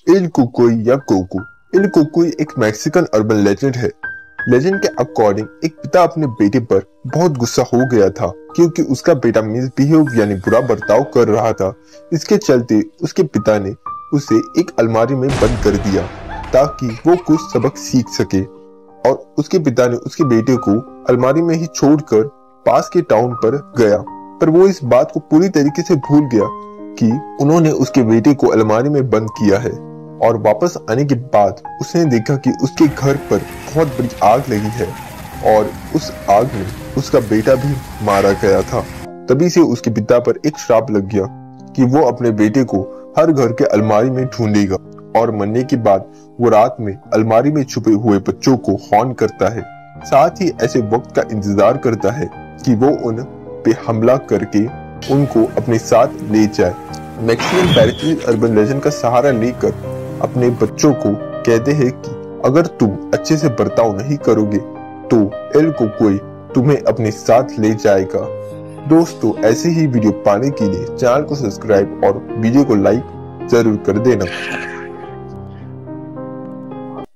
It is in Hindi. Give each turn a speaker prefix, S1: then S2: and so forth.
S1: एल कुकुई या कोको। एल कुकुई एक मैक्सिकन अर्बन लेजेंड है। लेजेंड के अकॉर्डिंग एक पिता अपने बेटे पर बहुत गुस्सा हो गया था क्योंकि उसका बेटा मिसबिहेव यानी बुरा बर्ताव कर रहा था। इसके चलते उसके पिता ने उसे एक अलमारी में बंद कर दिया ताकि वो कुछ सबक सीख सके, और उसके पिता ने उसके बेटे को अलमारी में ही छोड़कर पास के टाउन पर गया। पर वो इस बात को पूरी तरीके से भूल गया कि उन्होंने उसके बेटे को अलमारी में बंद किया है, और वापस आने के बाद उसने देखा कि उसके घर पर बहुत बड़ी आग लगी है और उस आग में उसका बेटा भी मारा गया था। तभी से उसके पिता पर एक श्राप लग गया कि वो अपने बेटे को हर घर के अलमारी में ढूंढेगा, और मरने के बाद वो रात में अलमारी में छुपे हुए बच्चों को हॉर्न करता है। साथ ही ऐसे वक्त का इंतजार करता है कि वो उन पे हमला करके उनको अपने साथ ले जाए। मैक्सिकन पैरासाइट अर्बन लेजेंड का सहारा लेकर अपने बच्चों को कहते हैं कि अगर तुम अच्छे से बर्ताव नहीं करोगे तो एल कुकुई तुम्हें अपने साथ ले जाएगा। दोस्तों, ऐसे ही वीडियो पाने के लिए चैनल को सब्सक्राइब और वीडियो को लाइक जरूर कर देना।